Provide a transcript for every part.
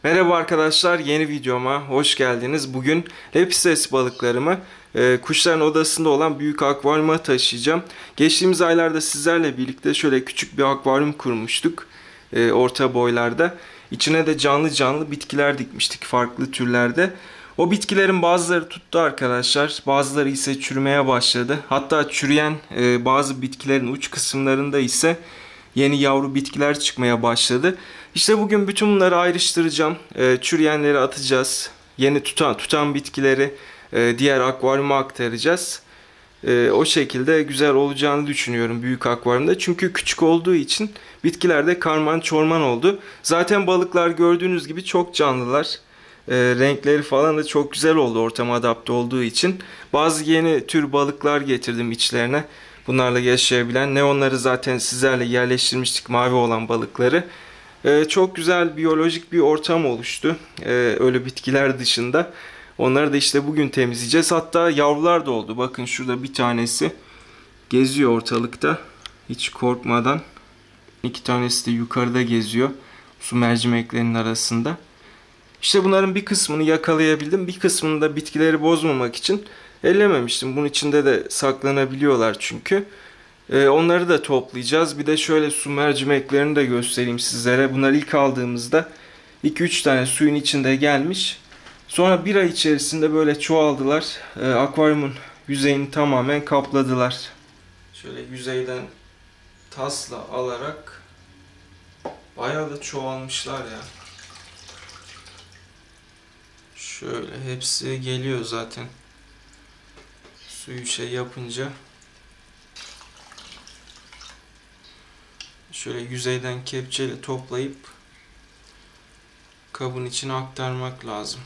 Merhaba arkadaşlar, yeni videoma hoş geldiniz. Bugün Lepistes balıklarımı kuşların odasında olan büyük akvaryuma taşıyacağım. Geçtiğimiz aylarda sizlerle birlikte şöyle küçük bir akvaryum kurmuştuk orta boylarda. İçine de canlı canlı bitkiler dikmiştik farklı türlerde. O bitkilerin bazıları tuttu arkadaşlar, bazıları ise çürümeye başladı. Hatta çürüyen bazı bitkilerin uç kısımlarında ise yeni yavru bitkiler çıkmaya başladı. İşte bugün bütün bunları ayrıştıracağım. Çürüyenleri atacağız. Yeni tutan bitkileri diğer akvaryuma aktaracağız. O şekilde güzel olacağını düşünüyorum büyük akvaryumda. Çünkü küçük olduğu için bitkiler de karman çorman oldu. Zaten balıklar gördüğünüz gibi çok canlılar. Renkleri falan da çok güzel oldu ortama adapte olduğu için. Bazı yeni tür balıklar getirdim içlerine. Bunlarla yaşayabilen. Neonları zaten sizlerle yerleştirmiştik, mavi olan balıkları. Çok güzel biyolojik bir ortam oluştu. Öyle bitkiler dışında. Onları da işte bugün temizleyeceğiz. Hatta yavrular da oldu. Bakın şurada bir tanesi geziyor ortalıkta. Hiç korkmadan. İki tanesi de yukarıda geziyor. Su mercimeklerinin arasında. İşte bunların bir kısmını yakalayabildim. Bir kısmını da bitkileri bozmamak için ellememiştim. Bunun içinde de saklanabiliyorlar çünkü. Onları da toplayacağız. Bir de şöyle su mercimeklerini de göstereyim sizlere. Bunları ilk aldığımızda 2-3 tane suyun içinde gelmiş. Sonra bir ay içerisinde böyle çoğaldılar. Akvaryumun yüzeyini tamamen kapladılar. Şöyle yüzeyden tasla alarak bayağı da çoğalmışlar ya. Şöyle hepsi geliyor zaten. Suyu şey yapınca. Şöyle yüzeyden kepçeyle toplayıp kabın içine aktarmak lazım.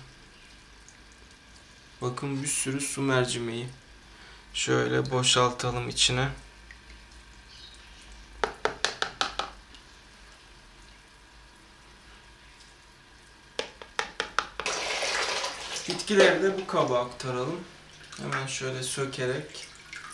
Bakın bir sürü su mercimeği. Şöyle boşaltalım içine. Bitkileri de bu kaba aktaralım. Hemen şöyle sökerek.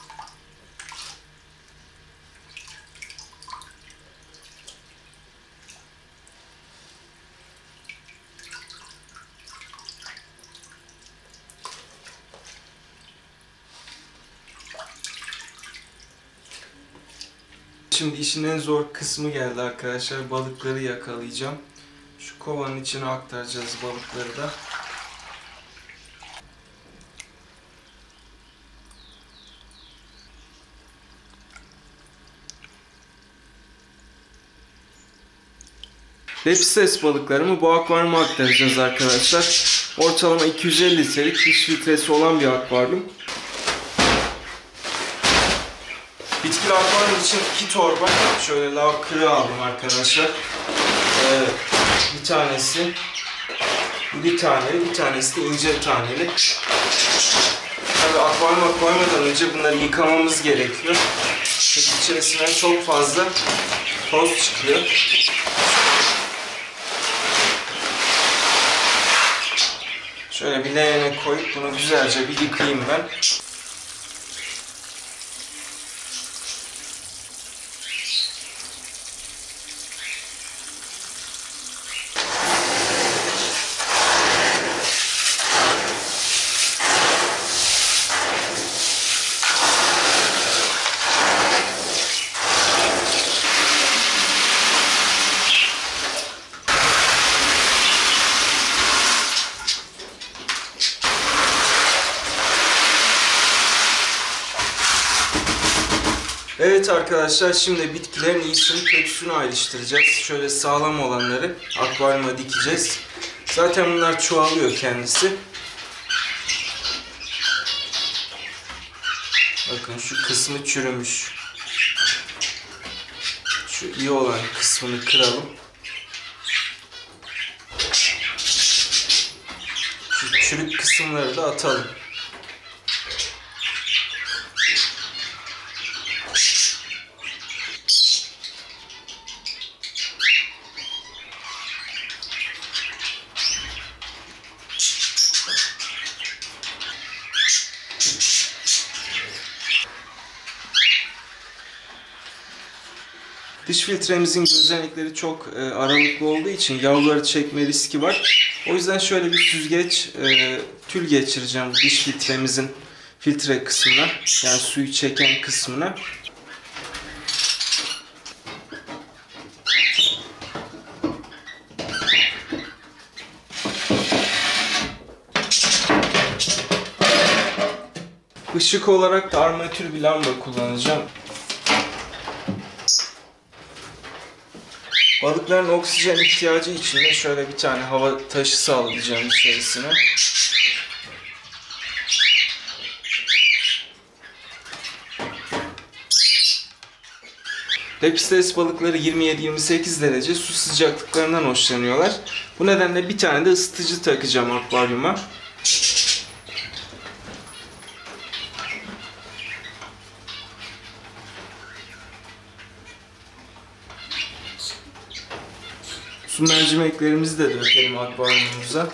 Şimdi işin en zor kısmı geldi arkadaşlar. Balıkları yakalayacağım. Şu kovanın içine aktaracağız balıkları da. Lepistes balıklarımı bu akvaryuma aktaracağız arkadaşlar. Ortalama 250 litrelik diş filtresi olan bir akvaryum. Bitkili akvaryum için 2 torba şöyle lav kırığı aldım arkadaşlar. Bir tanesi bir taneli, bir tanesi de ince taneli. Tabii akvaryuma koymadan önce bunları yıkamamız gerekiyor. Çünkü içerisinden çok fazla toz çıkıyor. Şöyle bir leğene koyup bunu güzelce bir yıkayayım ben. Evet arkadaşlar, şimdi bitkilerin iyisini kötüsünü ayrıştıracağız. Şöyle sağlam olanları akvaryuma dikeceğiz. Zaten bunlar çoğalıyor kendisi. Bakın şu kısmı çürümüş. Şu iyi olan kısmını kıralım. Şu çürük kısımları da atalım. Dış filtremizin gözenekleri çok aralıklı olduğu için yavruları çekme riski var. O yüzden şöyle bir süzgeç, tül geçireceğim bu dış filtremizin filtre kısmına, yani suyu çeken kısmına. Işık olarak da armatür bir lamba kullanacağım. Balıkların oksijen ihtiyacı için de şöyle bir tane hava taşı sağlayacağım içerisine. Lepistes balıkları 27-28 derece su sıcaklıklarından hoşlanıyorlar. Bu nedenle bir tane de ısıtıcı takacağım akvaryuma. Su mercimeklerimizi de dökelim akvaryumumuza.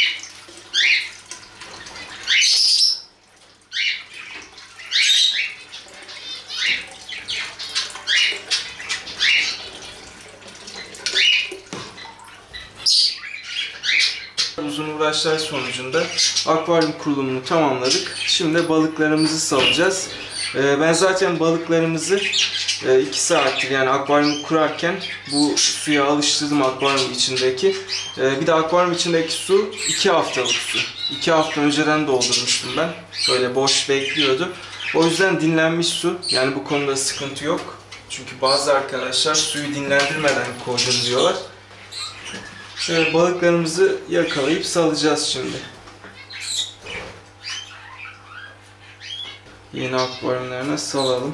Uzun uğraşlar sonucunda akvaryum kurulumunu tamamladık. Şimdi balıklarımızı salacağız. Ben zaten balıklarımızı 2 saattir, yani akvaryum kurarken bu suya alıştırdım, akvaryum içindeki. Bir de akvaryum içindeki su 2 haftalık su. 2 hafta önceden doldurmuştum ben. Böyle boş bekliyordu. O yüzden dinlenmiş su. Yani bu konuda sıkıntı yok. Çünkü bazı arkadaşlar suyu dinlendirmeden koydum diyorlar. Şöyle balıklarımızı yakalayıp salacağız şimdi. Yeni akvaryumlarına salalım.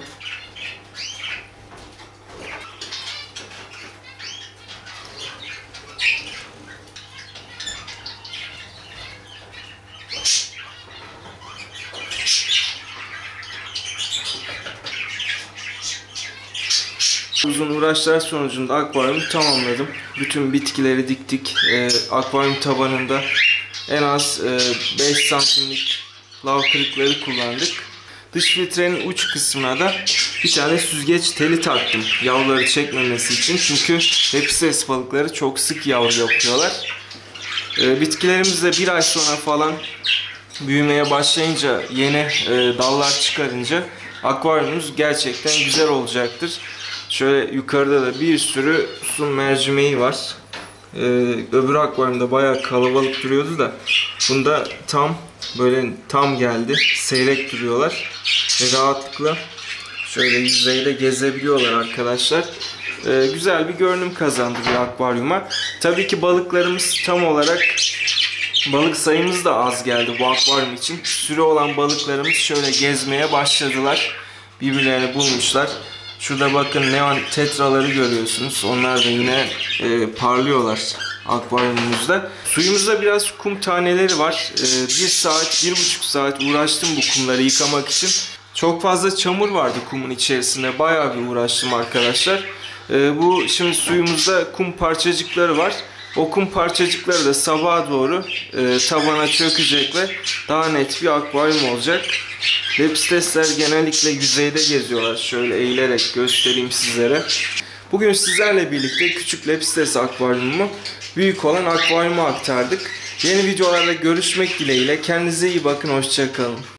Uzun uğraşlar sonucunda akvaryumu tamamladım. Bütün bitkileri diktik. Akvaryum tabanında en az 5 santimlik lav kırıkları kullandık. Dış filtrenin uç kısmına da bir tane süzgeç teli taktım yavruları çekmemesi için. Çünkü lepistes balıkları çok sık yavru yapıyorlar. Bitkilerimiz de bir ay sonra falan büyümeye başlayınca, yeni dallar çıkarınca akvaryumumuz gerçekten güzel olacaktır. Şöyle yukarıda da bir sürü su mercimeği var. Öbür akvaryumda bayağı kalabalık duruyordu da bunda tam geldi. Seyrek duruyorlar ve rahatlıkla şöyle yüzeyde gezebiliyorlar arkadaşlar. Güzel bir görünüm kazandırıyor akvaryuma. Tabii ki balıklarımız tam olarak, balık sayımız da az geldi bu akvaryum için. Sürü olan balıklarımız şöyle gezmeye başladılar. Birbirlerini bulmuşlar. Şurada bakın neon tetraları görüyorsunuz. Onlar da yine parlıyorlar akvaryumumuzda. Suyumuzda biraz kum taneleri var. 1 saat, 1,5 saat uğraştım bu kumları yıkamak için. Çok fazla çamur vardı kumun içerisinde. Bayağı bir uğraştım arkadaşlar. Bu şimdi suyumuzda kum parçacıkları var. O kum parçacıkları da sabaha doğru tabana çökecek ve daha net bir akvaryum olacak. Lepistesler genellikle yüzeyde geziyorlar. Şöyle eğilerek göstereyim sizlere. Bugün sizlerle birlikte küçük lepistes akvaryumumu büyük olan akvaryuma aktardık. Yeni videolarda görüşmek dileğiyle. Kendinize iyi bakın. Hoşça kalın.